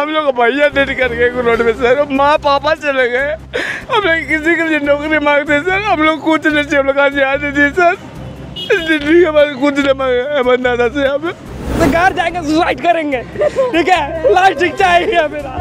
हम लोग भैया डेट करके रोड में सर, माँ पापा चले गए, हम लोग किसी के लिए नौकरी मांगते सर, हम लोग कुछ नहीं चाहिए, हम लोग आज यहाँ दीजिए सर, जिंदगी हमारे कुछ नहीं मांगे हमारे दादा से। हम घर जाएंगे सुसाइड करेंगे, ठीक है, लास्ट इच्छा है मेरा।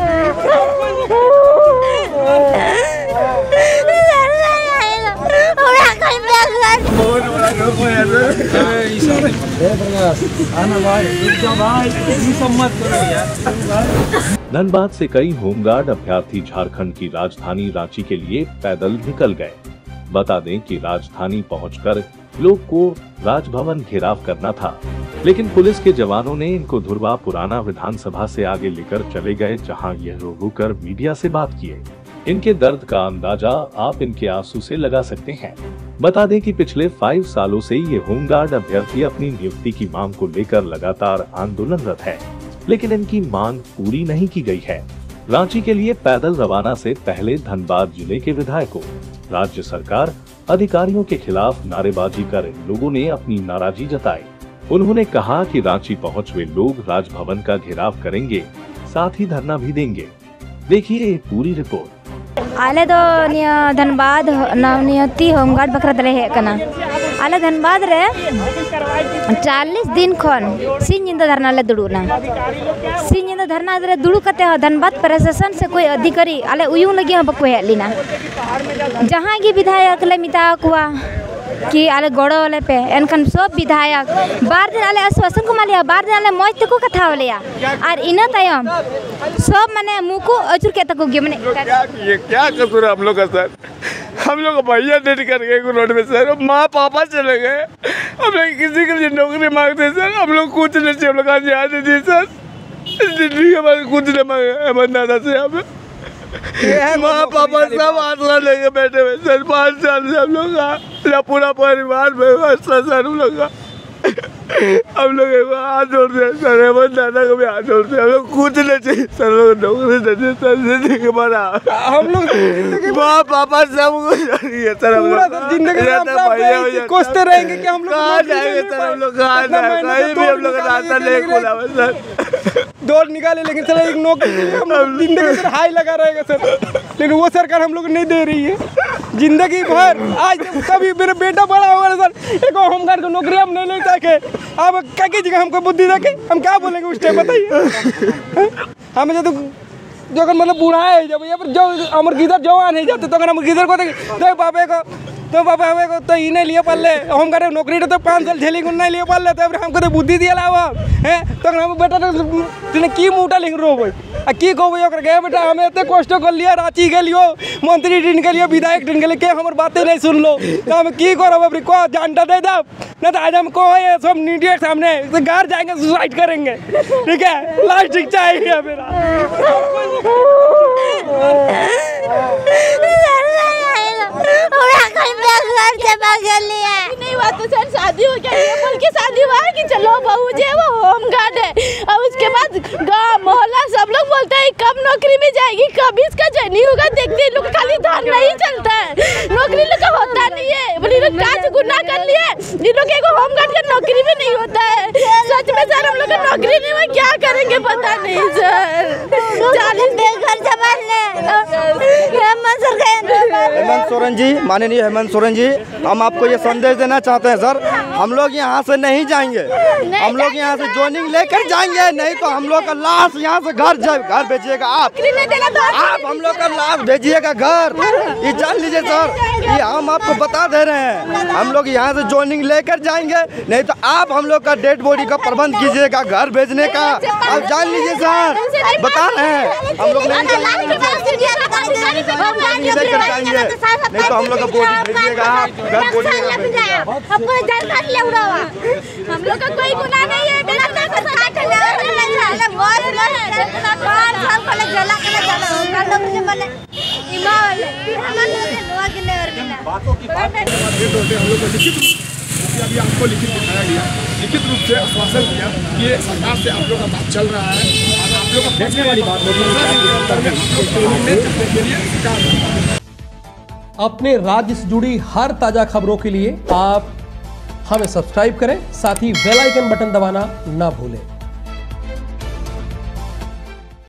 धनबाद से कई होमगार्ड अभ्यर्थी झारखंड की राजधानी रांची के लिए पैदल निकल गए। बता दें कि राजधानी पहुंचकर लोग को राजभवन घेराव करना था, लेकिन पुलिस के जवानों ने इनको धुरवा पुराना विधानसभा से आगे लेकर चले गए, जहां यह रो कर मीडिया से बात किए। इनके दर्द का अंदाजा आप इनके आंसू से लगा सकते हैं। बता दें कि पिछले 5 सालों से ये होमगार्ड अभ्यर्थी अपनी नियुक्ति की मांग को लेकर लगातार आंदोलनरत है, लेकिन इनकी मांग पूरी नहीं की गई है। रांची के लिए पैदल रवाना से पहले धनबाद जिले के विधायकों, राज्य सरकार, अधिकारियों के खिलाफ नारेबाजी कर लोगों ने अपनी नाराजगी जताई। उन्होंने कहा कि रांची पहुंच हुए लोग राजभवन का घेराव करेंगे, साथ ही धरना भी देंगे। देखिए पूरी रिपोर्ट। आले दो धनबाद नवनियुक्ति होमगार्ड बकरा दले है कना आले धनबाद रे 40 दिन खन सिंह निंदा धरना ले दुड़ुना सिंह निंदा धरना रे दुड़ु कते धनबाद प्रशासन से कोई अधिकारी आले उयुं लगी बको हेलिना जहां की विधायक ले मिता कुआ कि आले गड़ो वाले पे एनकन सब विधायक बार दिन आले आश्वासन को मालिया बार दिन आले मौज तको कथा वालिया और इना तायम सब माने मुको अजुर के तको गे माने क्या कसूर हम लोग का सर, हम लोग भैया डेट करके रोड में सर, माँ पापा चले गए, हम लोग किसी के लिए नौकरी मांगते सर, हम लोग कुछ नहीं चाहिए, हम लोग आज यहाँ दीजिए सर, जिंदगी हमारे कुछ नहीं मांगे हमारे दादा से। हम माँ पापा सब आसला लेके बैठे हुए सर, 5 साल से हम लोग का पूरा परिवार व्यवस्था सर, हम लोग हाथ जोड़ते हैं सर, हमारे दादा को भी हाथ जोड़ते हैं, हम लोग कुछ नहीं चाहिए सर, लोग नौकरी दे सर, जिंदगी भरा हम लोग माँ पापा सब कुछ है सर, हम लोग जिंदगी कोसते रहेंगे कि हम लोग कहाँ जाएंगे सर, हम लोग कहाँ जाएंगे, कहीं भी हम लोग रास्ता नहीं खुला हुआ सर, दौड़ निकाले, लेकिन सर एक नौकरी हम लोग जिंदगी सर हाई लगा रहेगा सर, लेकिन वो सरकार हम लोग नहीं दे रही है जिंदगी भर। आज कभी मेरा बेटा बड़ा होगा सर, एक होमगार्ड को नौकरी हम नहीं ले सके, अब क्या कीजिएगा, हमको बुद्धि देके हम क्या बोलेंगे उस टाइम बताइए। हमें जो जो मतलब बूढ़ा है जब यहाँ पर जो अमर गिदर जवान है जाते तो अमर गिदर को तो पापे को तो पापा हमें को तो इन्हें लिए पाल ले हम करे नौकरी तो 5 साल झेली नहीं लिए पाल ले, तो हमको तो बुद्धि दिया लावा है, तो हम बेटा तूने की मुटा लिख रो भाई आ की कहबे गए बेटा हमें इतने कष्ट कर लिया, रांची गेलियो मंत्री दिन के लिए विधायक दिन के लिए, के हमारे बातें नहीं सुन लो, तो हम की करब अभी को जानता दे दब नहीं तो आज हम को है सब मीडिया के सामने तो घर जाएंगे सुसाइड करेंगे, ठीक है, लास्ट इच्छा है मेरा। नहीं हुआ तो सर शादी हो गया, बोल के शादी हुआ कि चलो बहू जो है वो होमगार्ड है, और उसके बाद गाँव मोहल्ला सब लोग बोलते हैं कब नौकरी में जाएगी, कब इसका जर्नी होगा, देखते हैं लोग खाली धान नहीं चलता है, नौकरी लोग का होता नहीं है, बोले लोग काज गुनाह कर लिए, इन लोग को होमगार्ड का नौकरी में नहीं होता है। सच में सर हम लोग का नौकरी नहीं हुआ, क्या करेंगे पता नहीं सर, 40 दिन घर संभालने। हेमंत सोरेन जी, माननीय हेमंत सोरेन जी, हम आपको ये संदेश देना चाहते हैं सर, हम लोग यहाँ से नहीं जाएंगे, हम लोग यहाँ से ज्वाइनिंग लेकर जाएंगे, नहीं तो हम लोग का लाश यहाँ से घर भेजिएगा आप हम लोग का लाश भेजिएगा घर, ये जान लीजिए सर, ये हम आपको बता दे रहे हैं, हम लोग यहाँ से ज्वाइनिंग लेकर जाएंगे, नहीं तो आप हम लोग का डेड बॉडी का प्रबंध कीजिएगा घर भेजने का, आप जान लीजिए सर, बता रहे हैं हम लोग नहीं लेकर जाएंगे, नहीं तो हम लोग का बॉडी भेजिएगा आप घर बॉडी हम लोग का कोई गुनाह नहीं है, अभी आपको लिखित दिखाया गया, लिखित रूप से आश्वासन दिया कि ये सरकार से आप लोग का बात चल रहा है और आप लोग का देखने वाली बात अपने राज्य से जुड़ी हर ताजा खबरों के लिए आप हमें सब्सक्राइब करें, साथ ही बेल आइकन बटन दबाना ना भूलें।